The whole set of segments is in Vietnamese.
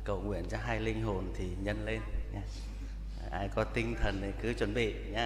Cầu nguyện cho hai linh hồn thì nhân lên nha. Ai có tinh thần thì cứ chuẩn bị nha.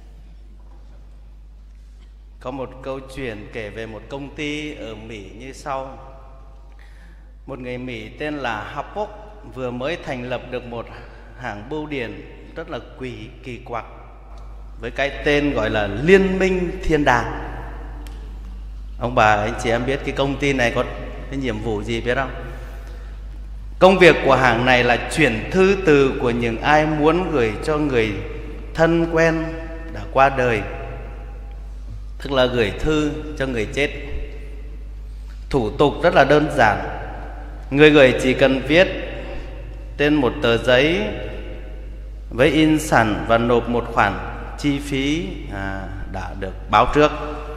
Có một câu chuyện kể về một công ty ở Mỹ như sau. Một người Mỹ tên là Hapok vừa mới thành lập được một hãng bưu điện rất là kỳ quặc với cái tên gọi là Liên minh Thiên đàng. Ông bà anh chị em biết cái công ty này có cái nhiệm vụ gì biết không? Công việc của hãng này là chuyển thư từ của những ai muốn gửi cho người thân quen đã qua đời, tức là gửi thư cho người chết. Thủ tục rất là đơn giản. Người gửi chỉ cần viết trên một tờ giấy với in sẵn và nộp một khoản chi phí đã được báo trước.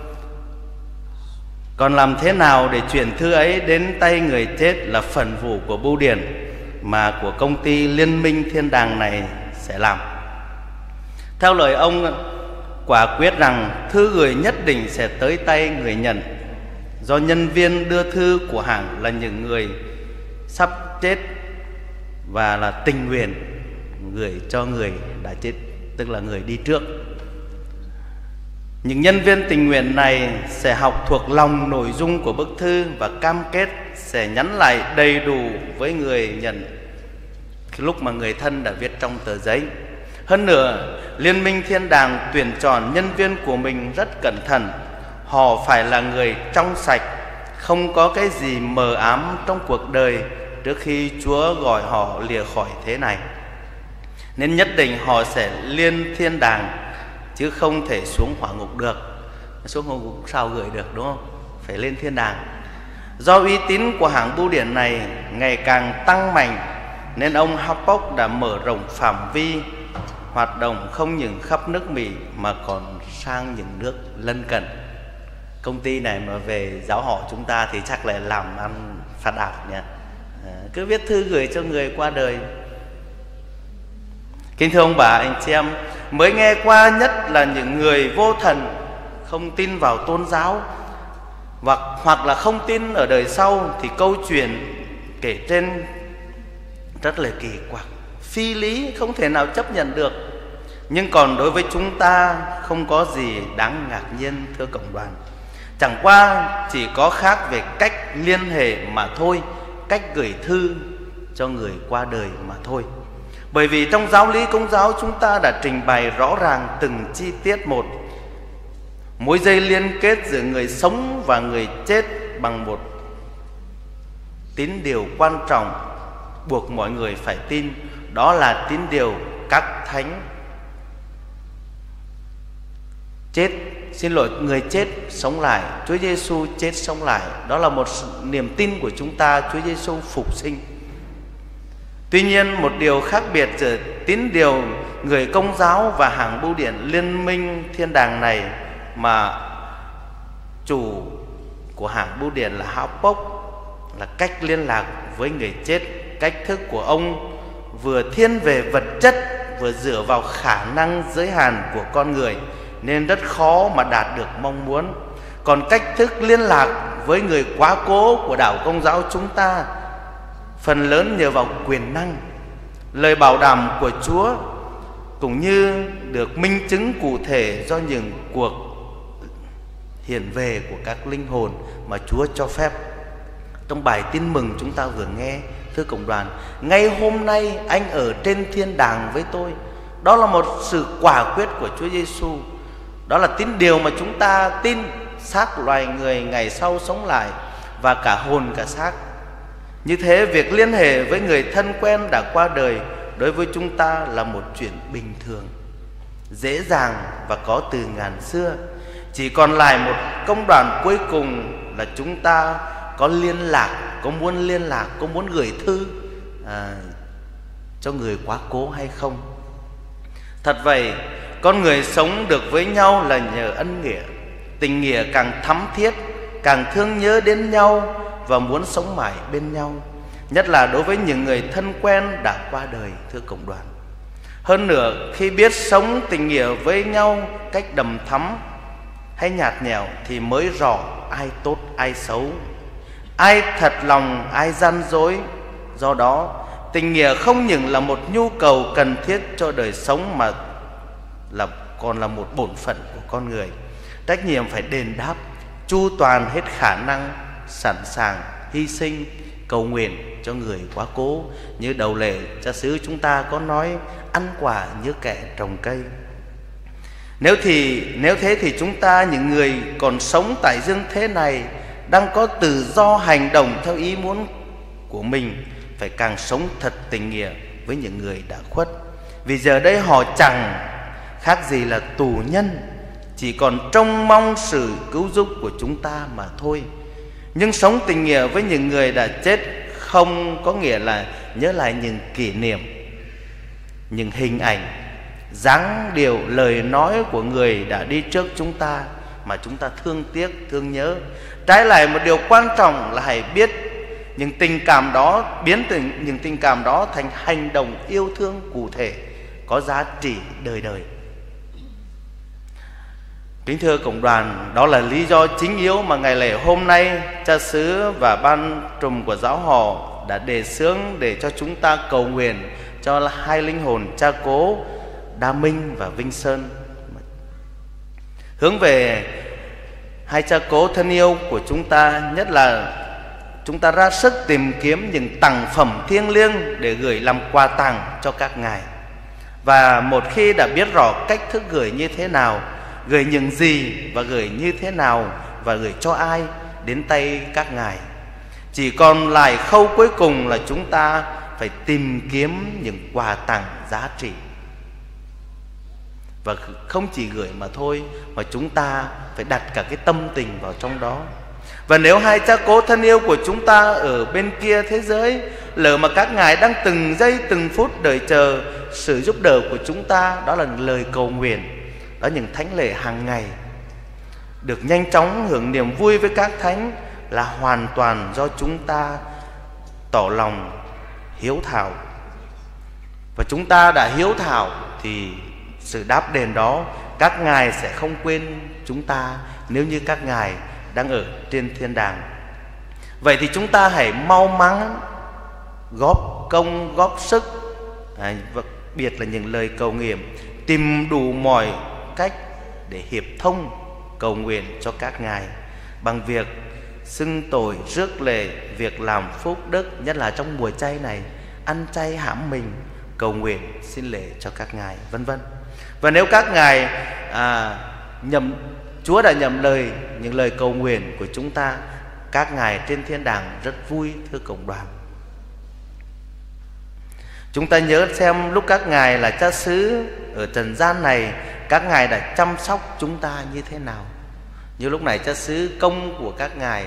Còn làm thế nào để chuyển thư ấy đến tay người chết là phần vụ của bưu điện mà của công ty Liên minh Thiên đàng này sẽ làm. Theo lời ông quả quyết rằng thư gửi nhất định sẽ tới tay người nhận, do nhân viên đưa thư của hãng là những người sắp chết và là tình nguyện gửi cho người đã chết, tức là người đi trước. Những nhân viên tình nguyện này sẽ học thuộc lòng nội dung của bức thư và cam kết sẽ nhắn lại đầy đủ với người nhận lúc mà người thân đã viết trong tờ giấy. Hơn nữa, Liên minh Thiên đàng tuyển chọn nhân viên của mình rất cẩn thận. Họ phải là người trong sạch, không có cái gì mờ ám trong cuộc đời trước khi Chúa gọi họ lìa khỏi thế này. Nên nhất định họ sẽ lên thiên đàng, chứ không thể xuống hỏa ngục được. Xuống hỏa ngục sao gửi được, đúng không? Phải lên thiên đàng. Do uy tín của hãng bưu điện này ngày càng tăng mạnh, nên ông Hapok đã mở rộng phạm vi hoạt động không những khắp nước Mỹ mà còn sang những nước lân cận. Công ty này mà về giáo họ chúng ta thì chắc là làm ăn phát đạt nha. Cứ viết thư gửi cho người qua đời. Kính thưa ông bà anh chị em, mới nghe qua nhất là những người vô thần, không tin vào tôn giáo hoặc là không tin ở đời sau, thì câu chuyện kể trên rất là kỳ quặc, phi lý, không thể nào chấp nhận được. Nhưng còn đối với chúng ta không có gì đáng ngạc nhiên, thưa cộng đoàn. Chẳng qua chỉ có khác về cách liên hệ mà thôi, cách gửi thư cho người qua đời mà thôi. Bởi vì trong giáo lý Công giáo chúng ta đã trình bày rõ ràng từng chi tiết một, mối dây liên kết giữa người sống và người chết bằng một tín điều quan trọng buộc mọi người phải tin. Đó là tín điều các thánh người chết sống lại, Chúa Giêsu chết sống lại. Đó là một niềm tin của chúng ta, Chúa Giêsu phục sinh. Tuy nhiên, một điều khác biệt giữa tín điều người Công giáo và hãng bưu điện Liên minh Thiên đàng này mà chủ của hãng bưu điện là Hapok là cách liên lạc với người chết. Cách thức của ông vừa thiên về vật chất, vừa dựa vào khả năng giới hạn của con người, nên rất khó mà đạt được mong muốn. Còn cách thức liên lạc với người quá cố của đạo Công giáo chúng ta phần lớn nhờ vào quyền năng, lời bảo đảm của Chúa, cũng như được minh chứng cụ thể do những cuộc hiện về của các linh hồn mà Chúa cho phép. Trong bài tin mừng chúng ta vừa nghe, thưa cộng đoàn, ngay hôm nay anh ở trên thiên đàng với tôi. Đó là một sự quả quyết của Chúa Giêsu. Đó là tín điều mà chúng ta tin, xác loài người ngày sau sống lại, và cả hồn cả xác. Như thế, việc liên hệ với người thân quen đã qua đời đối với chúng ta là một chuyện bình thường, dễ dàng và có từ ngàn xưa. Chỉ còn lại một công đoạn cuối cùng là chúng ta có liên lạc, có muốn liên lạc, có muốn gửi thư cho người quá cố hay không. Thật vậy, con người sống được với nhau là nhờ ân nghĩa. Tình nghĩa càng thắm thiết, càng thương nhớ đến nhau và muốn sống mãi bên nhau, nhất là đối với những người thân quen đã qua đời, thưa cộng đoàn. Hơn nữa, khi biết sống tình nghĩa với nhau cách đầm thắm hay nhạt nhẽo thì mới rõ ai tốt ai xấu, ai thật lòng ai gian dối. Do đó, tình nghĩa không những là một nhu cầu cần thiết cho đời sống mà còn là một bổn phận của con người. Trách nhiệm phải đền đáp chu toàn hết khả năng, sẵn sàng hy sinh, cầu nguyện cho người quá cố. Như đầu lễ cha xứ chúng ta có nói, ăn quả như kẻ trồng cây. Nếu thế thì chúng ta, những người còn sống tại dương thế này, đang có tự do hành động theo ý muốn của mình, phải càng sống thật tình nghĩa với những người đã khuất. Vì giờ đây họ chẳng khác gì là tù nhân, chỉ còn trông mong sự cứu giúp của chúng ta mà thôi. Nhưng sống tình nghĩa với những người đã chết không có nghĩa là nhớ lại những kỷ niệm, những hình ảnh, dáng điệu, lời nói của người đã đi trước chúng ta mà chúng ta thương tiếc, thương nhớ. Trái lại, một điều quan trọng là hãy biết những tình cảm đó, biến những tình cảm đó thành hành động yêu thương cụ thể, có giá trị đời đời. Kính thưa cộng đoàn, đó là lý do chính yếu mà ngày lễ hôm nay cha xứ và ban trùm của giáo họ đã đề xướng để cho chúng ta cầu nguyện cho hai linh hồn cha cố Đa Minh và Vinh Sơn, hướng về hai cha cố thân yêu của chúng ta. Nhất là chúng ta ra sức tìm kiếm những tặng phẩm thiêng liêng để gửi làm quà tặng cho các ngài. Và một khi đã biết rõ cách thức gửi như thế nào, gửi những gì và gửi như thế nào và gửi cho ai đến tay các ngài, chỉ còn lại khâu cuối cùng là chúng ta phải tìm kiếm những quà tặng giá trị. Và không chỉ gửi mà thôi, mà chúng ta phải đặt cả cái tâm tình vào trong đó. Và nếu hai cha cố thân yêu của chúng ta ở bên kia thế giới, lỡ mà các ngài đang từng giây từng phút đợi chờ sự giúp đỡ của chúng ta, đó là lời cầu nguyện, đó là những thánh lễ hàng ngày, được nhanh chóng hưởng niềm vui với các thánh, là hoàn toàn do chúng ta tỏ lòng hiếu thảo. Và chúng ta đã hiếu thảo thì sự đáp đền đó các ngài sẽ không quên chúng ta, nếu như các ngài đang ở trên thiên đàng. Vậy thì chúng ta hãy mau mắn góp công góp sức, đặc biệt là những lời cầu nguyện, tìm đủ mọi cách để hiệp thông cầu nguyện cho các ngài bằng việc xưng tội, rước lệ, việc làm phúc đức, nhất là trong mùa chay này, ăn chay hãm mình, cầu nguyện xin lễ cho các ngài, vân vân. Và nếu các ngài Chúa đã nhầm lời những lời cầu nguyện của chúng ta, các ngài trên thiên đàng rất vui, thưa cộng đoàn. Chúng ta nhớ xem lúc các ngài là cha xứ ở trần gian này, các ngài đã chăm sóc chúng ta như thế nào. Như lúc này cha xứ công của các ngài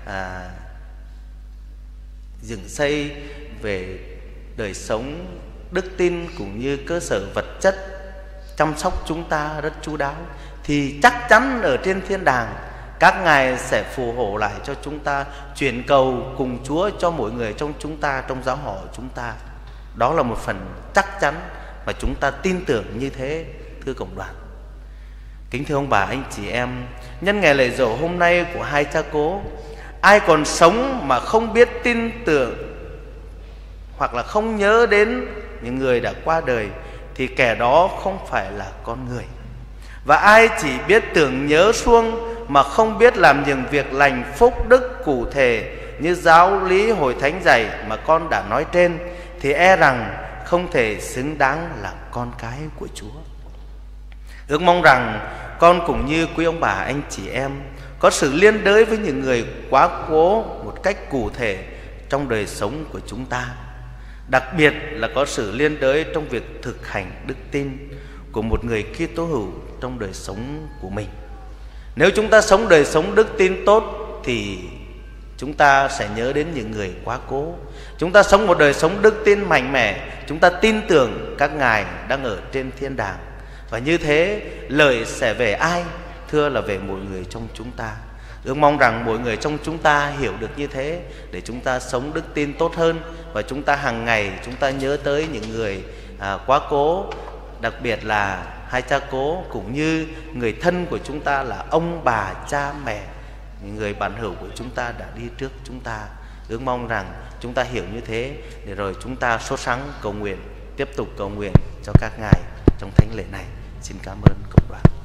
dựng xây về đời sống đức tin cũng như cơ sở vật chất, chăm sóc chúng ta rất chu đáo, thì chắc chắn ở trên thiên đàng các ngài sẽ phù hộ lại cho chúng ta, chuyển cầu cùng Chúa cho mỗi người trong chúng ta, trong giáo họ chúng ta. Đó là một phần chắc chắn mà chúng ta tin tưởng như thế, thưa cộng đoàn. Kính thưa ông bà, anh chị em, nhân ngày lễ dỗ hôm nay của hai cha cố, ai còn sống mà không biết tin tưởng hoặc là không nhớ đến những người đã qua đời thì kẻ đó không phải là con người. Và ai chỉ biết tưởng nhớ suông mà không biết làm những việc lành phúc đức cụ thể như giáo lý hội thánh dạy mà con đã nói trên, thì e rằng không thể xứng đáng là con cái của Chúa. Ước mong rằng con cũng như quý ông bà anh chị em có sự liên đới với những người quá cố một cách cụ thể trong đời sống của chúng ta, đặc biệt là có sự liên đới trong việc thực hành đức tin của một người Kitô hữu trong đời sống của mình. Nếu chúng ta sống đời sống đức tin tốt thì chúng ta sẽ nhớ đến những người quá cố. Chúng ta sống một đời sống đức tin mạnh mẽ, chúng ta tin tưởng các ngài đang ở trên thiên đàng. Và như thế lợi sẽ về ai? Thưa là về mỗi người trong chúng ta. Ước mong rằng mỗi người trong chúng ta hiểu được như thế để chúng ta sống đức tin tốt hơn, và chúng ta hàng ngày chúng ta nhớ tới những người quá cố, đặc biệt là hai cha cố, cũng như người thân của chúng ta là ông bà, cha mẹ, những người bạn hữu của chúng ta đã đi trước chúng ta. Ước mong rằng chúng ta hiểu như thế để rồi chúng ta sốt sắng cầu nguyện, tiếp tục cầu nguyện cho các ngài trong thánh lễ này. Xin cảm ơn cộng đoàn.